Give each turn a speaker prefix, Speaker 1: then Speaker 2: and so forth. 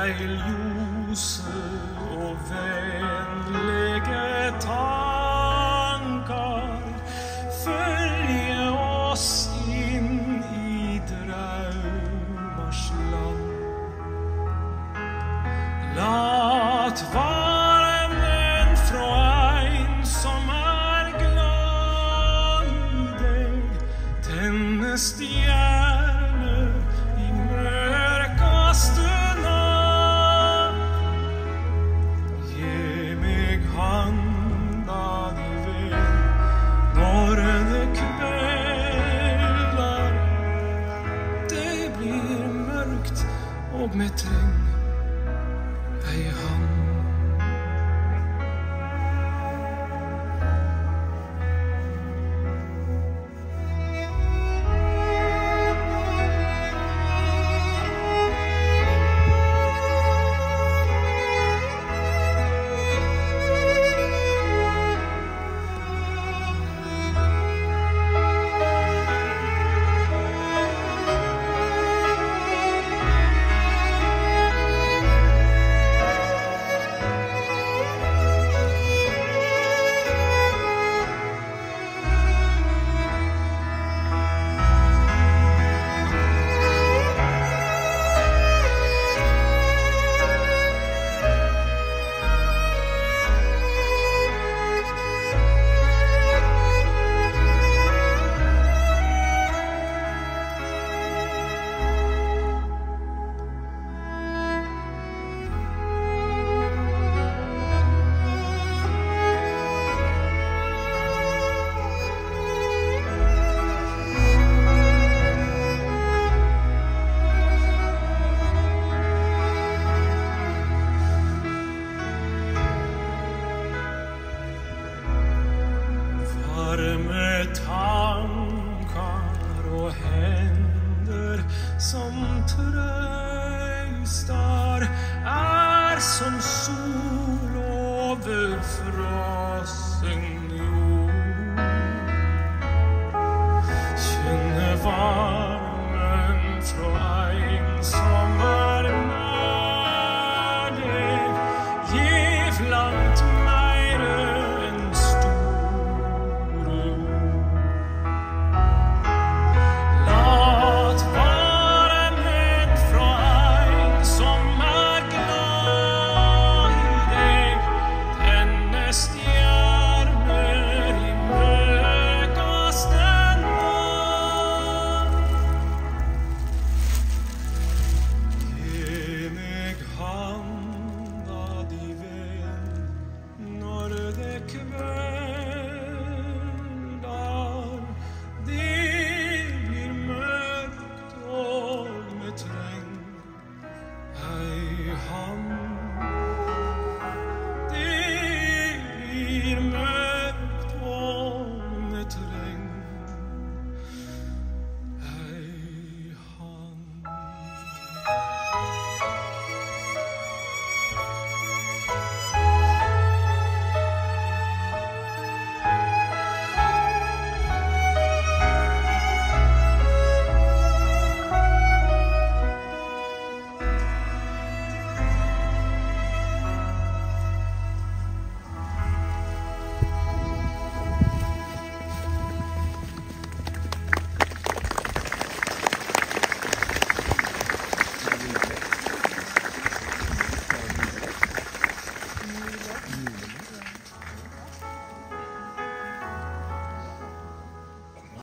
Speaker 1: speilljose og vennlige tankar følge oss inn i drømmers land. Lat varmen fra ein som glad i deg tenne stjerner i mørkaste natt. Gi meg handa di vel når det kvelder. Det blir mørkt og vi trenger ei hand. Varme tankar og hender som trøystar som sol over frossen jord. Kjenne varmen fra